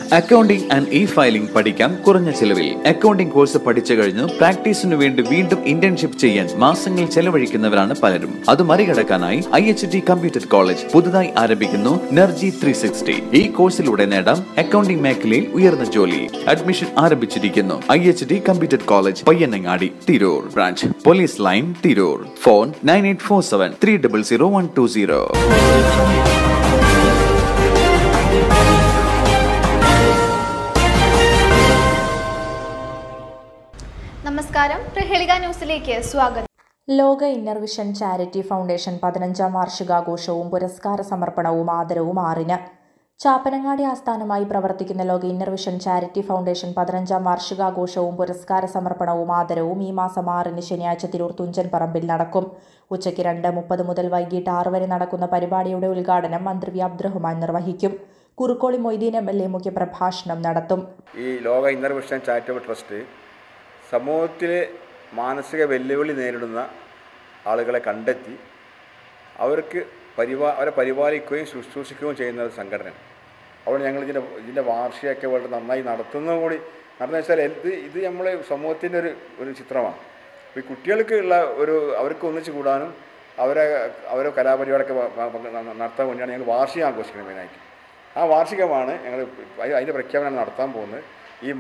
Accounting and e-filing പഠിക്കാം കുറഞ്ഞ ചെലവിൽ. അക്കൗണ്ടിംഗ് കോഴ്സ് പഠിച്ചു കഴിഞ്ഞു പ്രാക്ടീസിനു വേണ്ടി വീണ്ടും ഇന്റേൺഷിപ്പ് ചെയ്യാൻ മാസങ്ങൾ ചെലവഴിക്കുന്നവരാണ് പലരും. അത് മറികടക്കാനായി IHT കമ്പ്യൂട്ടർ കോളേജ് പുതുതായി ആരംഭിക്കുന്നു NERGY 360. ഈ കോഴ്സിലൂടെ നേടാം അക്കൗണ്ടിംഗ് മേഖലയിൽ ഉയർന്ന ജോലി. അഡ്മിഷൻ ആരംഭിച്ചിരിക്കുന്നു. IHT computer college Payyanangadi, Tirur. Branch police line, Tirur. Phone 9847 300 120. നമസ്കാരം, പ്രഹേളിക ന്യൂസിലേക്ക് സ്വാഗതം. Loka inner vision charity foundation 15ാം വാർഷികാഘോഷവും പുരസ്കാര സമർപ്പണവും ആദരവും 6-ന്. ചാപ്പനങ്ങാടി ആസ്ഥാനമായി പ്രവർത്തിക്കുന്ന Loka inner vision charity foundation 15ാം വാർഷികാഘോഷവും പുരസ്കാര സമർപ്പണവും ആദരവും ഈ മാസം 6-ന് ശനിയാഴ്ച തിരൂർ തുഞ്ചൻ പറമ്പിൽ നടക്കും. ഉച്ചയ്ക്ക് 2:30 മുതൽ വൈകിട്ട് 6 വരെ നടക്കുന്ന പരിപാടിയുടെ ഉദ്ഘാടനം മന്ത്രി വി അബ്ദുറഹ്മാൻ നിർവഹിക്കും. കുറുക്കോളി മൊയ്തീൻ MLA മുഖ്യപ്രഭാഷണം നടത്തും. ഈ ലോക ഇന്നർ വിഷൻ ചാരിറ്റബിൾ ട്രസ്റ്റ് സമൂഹത്തിൽ മാനസിക വെല്ലുവിളി നേരിടുന്ന ആളുകളെ കണ്ടെത്തി അവരെ പരിപാലിക്കുകയും ശുശ്രൂഷിക്കുകയും ചെയ്യുന്ന ഒരു സംഘടനയാണ്. അതുകൊണ്ട് ഞങ്ങൾ ഇതിൻ്റെ വാർഷികമൊക്കെ വളരെ നന്നായി നടത്തുന്നതും കൂടി നടന്നു വെച്ചാൽ ഇത് നമ്മളെ സമൂഹത്തിൻ്റെ ഒരു ചിത്രമാണ്. ഈ കുട്ടികൾക്ക് ഉള്ള അവർക്ക് ഒന്നിച്ച് കൂടാനും അവരെ കലാപരിപാടിയൊക്കെ നടത്താൻ വേണ്ടിയാണ് ഞങ്ങൾ വാർഷികം ആഘോഷിക്കുന്നത് മെയിനായിട്ട്. ആ വാർഷികമാണ് ഞങ്ങൾ അതിൻ്റെ പ്രഖ്യാപനം നടത്താൻ പോകുന്നത്. ഈ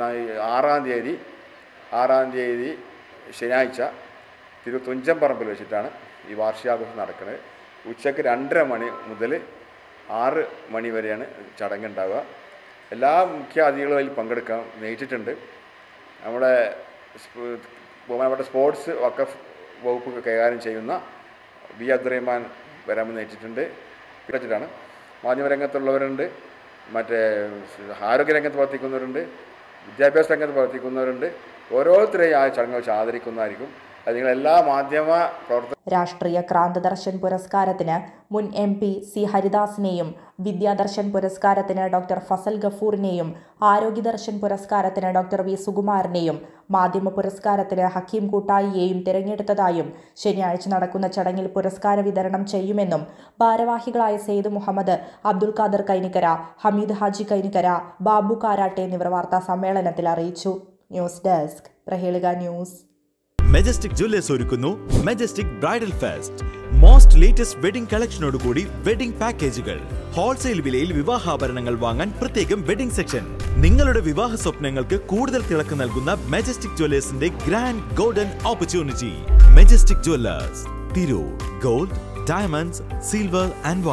6-ാം തീയതി ശനിയാഴ്ച തിരൂർ തുഞ്ചൻ പറമ്പിൽ വെച്ചിട്ടാണ് ഈ വാർഷികാഘോഷം നടക്കുന്നത്. ഉച്ചയ്ക്ക് 2:30 മണി മുതൽ 6 മണി വരെയാണ് ചടങ്ങുണ്ടാവുക. എല്ലാ മുഖ്യ അതിഥികളും അതിൽ പങ്കെടുക്കാൻ നയിച്ചിട്ടുണ്ട്. നമ്മുടെ ബഹുമാനപ്പെട്ട സ്പോർട്സ് വഖഫ് വകുപ്പ് കൈകാര്യം ചെയ്യുന്ന വി അബ്ദുറഹ്മാൻ വരാമെന്ന് നയിച്ചിട്ടുണ്ട്. വെച്ചിട്ടാണ് മാധ്യമരംഗത്തുള്ളവരുണ്ട്, മറ്റേ ആരോഗ്യരംഗത്ത് പ്രവർത്തിക്കുന്നവരുണ്ട്, വിദ്യാഭ്യാസ രംഗത്ത് പ്രവർത്തിക്കുന്നവരുണ്ട്. ഓരോരുത്തരെയും ആ ചടങ്ങ് വെച്ച് ആദരിക്കുന്നതായിരിക്കും. അത് നിങ്ങളെല്ലാ മാധ്യമ പ്രവർത്തന രാഷ്ട്രീയ ക്രാന്തദർശൻ പുരസ്കാരത്തിന് മുൻ MP C ഹരിദാസിനെയും, വിദ്യാദർശൻ പുരസ്കാരത്തിന് ഡോക്ടർ ഫസൽ ഗഫൂറിനെയും, ആരോഗ്യദർശൻ പുരസ്കാരത്തിന് ഡോക്ടർ V സുകുമാരനെയും, മാധ്യമ പുരസ്കാരത്തിന് ഹക്കീം കൂട്ടായിയെയും തിരഞ്ഞെടുത്തതായും ശനിയാഴ്ച നടക്കുന്ന ചടങ്ങിൽ പുരസ്കാര വിതരണം ചെയ്യുമെന്നും ഭാരവാഹികളായ സെയ്ദ് മുഹമ്മദ്, അബ്ദുൽ ഖാദർ കൈനിക്കര, ഹമീദ് ഹാജി കൈനിക്കര, ബാബു കാരാട്ടെ എന്നിവർ വാർത്താ സമ്മേളനത്തിൽ അറിയിച്ചു. News desk, Prahelika news. Majestic Jewellers ഒരുക്കുന്നു Majestic bridal fest. Most latest wedding കളക്ഷനോടുകൂടി വെഡിംഗ് പാക്കേജുകൾ. ഹോൾസെയിൽ വിലയിൽ വിവാഹാഭരണങ്ങൾ വാങ്ങാൻ പ്രത്യേകം വെഡിംഗ് സെക്ഷൻ. നിങ്ങളുടെ വിവാഹ സ്വപ്നങ്ങൾക്ക് കൂടുതൽ തിളക്കം നൽകുന്ന മെജസ്റ്റിക് ജ്വല്ലേഴ്സിന്റെ grand golden opportunity. Majestic Jewellers, Tirur. Gold, diamonds, silver and